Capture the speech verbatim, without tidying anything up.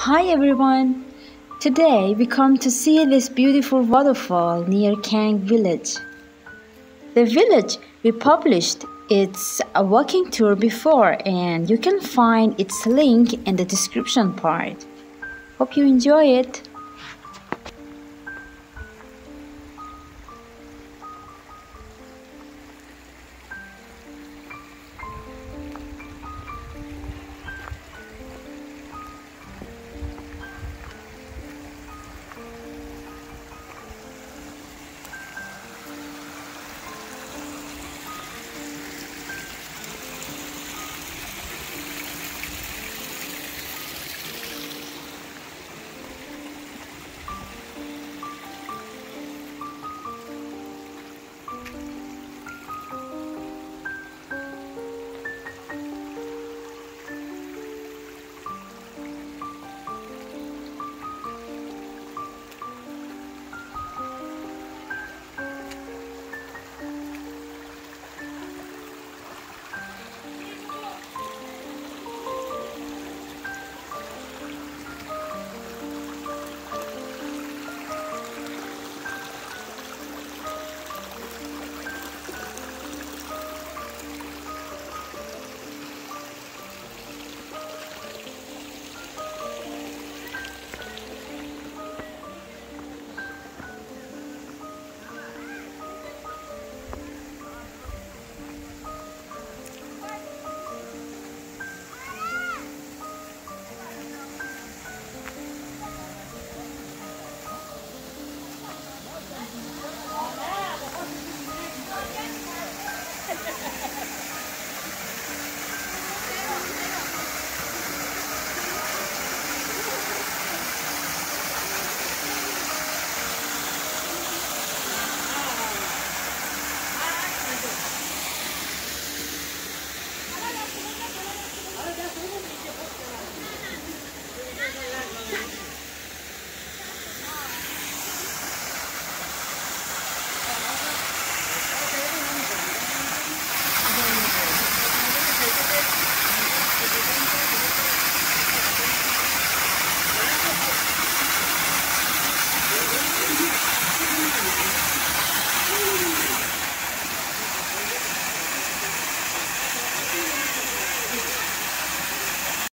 Hi everyone! Today we come to see this beautiful waterfall near Kang village. The village we published its a walking tour before and you can find its link in the description part. Hope you enjoy it.